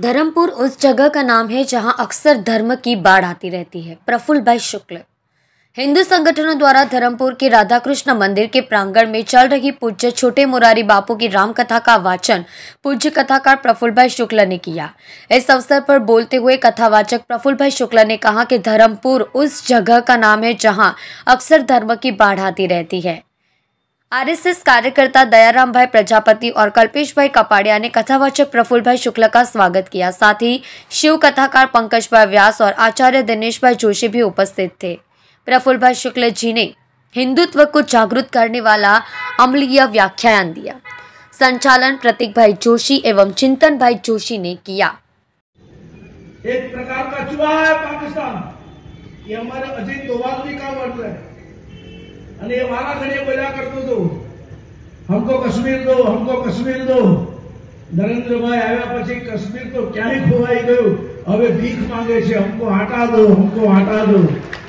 धर्मपुर उस जगह का नाम है जहां अक्सर धर्म की बाढ़ आती रहती है। प्रफुल्ल भाई शुक्ल हिंदू संगठनों द्वारा धर्मपुर के राधा कृष्ण मंदिर के प्रांगण में चल रही पूज्य छोटे मुरारी बापू की राम कथा का वाचन पूज्य कथाकार प्रफुल्ल भाई शुक्ल ने किया। इस अवसर पर बोलते हुए कथावाचक प्रफुल्ल भाई शुक्ल ने कहा कि धर्मपुर उस जगह का नाम है जहां अक्सर धर्म की बाढ़ आती रहती है। आरएसएस कार्यकर्ता दयाराम भाई प्रजापति और कल्पेश भाई कपाड़िया ने कथावाचक प्रफुल्ल भाई शुक्ल का स्वागत किया। साथ ही शिव कथाकार पंकज भाई व्यास और आचार्य दिनेश भाई जोशी भी उपस्थित थे। प्रफुल्ल भाई शुक्ल जी ने हिंदुत्व को जागृत करने वाला अम्लीय व्याख्यान दिया। संचालन प्रतीक भाई जोशी एवं चिंतन भाई जोशी ने किया। एक प्रकार का चुहा है पाकिस्तान, ये हमारे अजीत डोभाल का वर्ड है। અને એ મારા ઘરે બોલ્યા કરતો હતો, हमको कश्मीर दो, हमको कश्मीर दो। नरेंद्रभाई આવ્યા પછી કશ્મીર તો ક્યાંય ખોવાઈ ગયું, હવે ભીખ માંગે છે, हमको हटा दो, हमको हटा दो।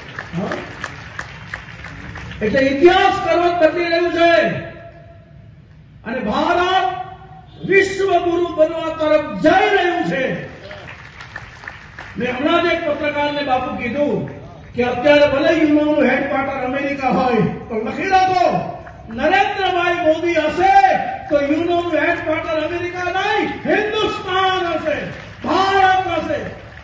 એટલે ઇતિહાસ કરવત બદલી રહ્યું છે અને ભારત વિશ્વ ગુરુ બનવા તરફ જઈ રહ્યું છે। મેં હમણાં જ એક પત્રકારને બાપુ કીધું कि અત્યારે ભલે યુનોનું હેડક્વાર્ટર અમેરિકા હોય પણ લખી રાખો, નરેન્દ્રભાઈ મોદી હશે તો યુનોનું હેડક્વાર્ટર અમેરિકા નહીં, હિન્દુસ્તાન હશે, ભારત હશે।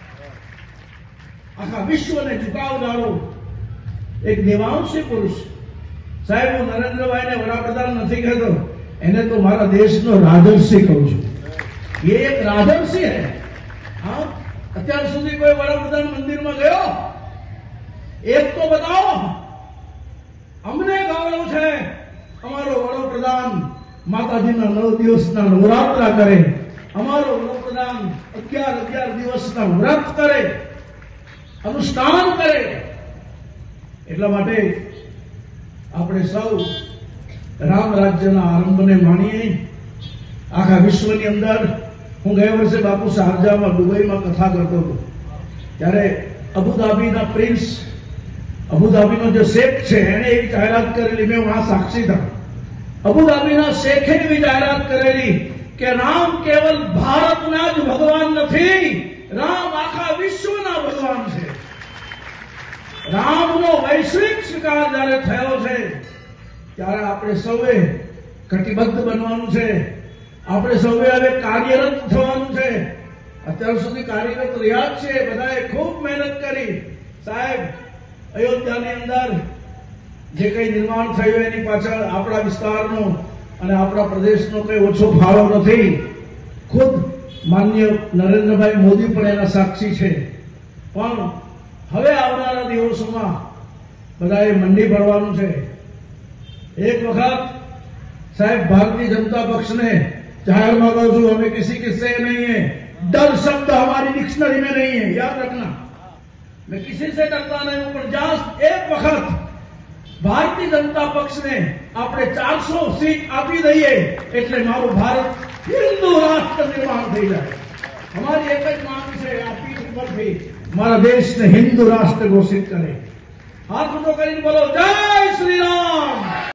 આખા વિશ્વને ઝુકાવનારો એક દેવાંશી પુરુષ। સાહેબ, હું નરેન્દ્રભાઈને વડાપ્રધાન નથી કહેતો, એને તો મારા દેશનો રાજર્ષિ કહું છું। એ એક રાજર્ષિ હે। હા, અત્યાર સુધી કોઈ વડાપ્રધાન મંદિરમાં ગયો? एक तो बताओ, हमने गौरव है अमारो वडोप्रधान माताजीना 9 दिवसना नवरात्रा करे, अमारो वडोप्रधान 11 दिवसना व्रत करे, अनुष्ठान करे। એટલા માટે આપણે સૌ રામ રાજ્યના આરંભને માણીએ। આખા વિશ્વની અંદર હું ગયા વર્ષે બાપુ શારજામાં દુબઈમાં કથા કરતો હતો, ત્યારે અબુધાબીના પ્રિન્સ અબુધાબીનો जो शेख છે એને એક જાહેરાત કરેલી, મેં વહાં સાક્ષી था। અબુધાબીના શેખે એવી જાહેરાત કરેલી કે રામ કેવલ ભારતના જ ભગવાન નથી, રામ આખા વિશ્વના ભગવાન છે। રામનો વૈશ્વિક સ્વીકાર જ્યારે થયો છે ત્યારે આપણે સૌએ કટિબદ્ધ બનવાનું છે, આપણે સૌએ હવે કાર્યરત થવાનું છે। અત્યાર સુધી કાર્યરત રહ્યા જ છે, બધાએ ખૂબ મહેનત કરી। સાહેબ, અયોધ્યાની અંદર જે કંઈ નિર્માણ થયું એની પાછળ આપણા વિસ્તારનો અને આપણા પ્રદેશનો કંઈ ઓછો ફાળો નથી। ખુદ માન્ય નરેન્દ્રભાઈ મોદી પણ એના સાક્ષી છે। પણ હવે આવનારા દિવસોમાં બધાએ મંડી ભરવાનું છે। એક વખત સાહેબ, ભારતીય जनता पक्ष ने જાહેરમાં કહું છું, हमें किसी किस्से नहीं है, डर शब्द हमारी डिक्शनरी में नहीं है, याद रखना। मैं किसी से डरता नहीं हूं, पर जहां एक वक्त भारतीय जनता पक्ष ने આપણે 400 सीट આપી દઈએ એટલે મારું ભારત હિન્દુ રાષ્ટ્ર નિર્માણ થઈ જાય। हमारी एक જ માંગ છે, આ પીઠ પરથી મારા દેશને હિન્દુ રાષ્ટ્ર ઘોષિત કરે। હાથ ઊંચો કરીને બોલો, જય શ્રી રામ।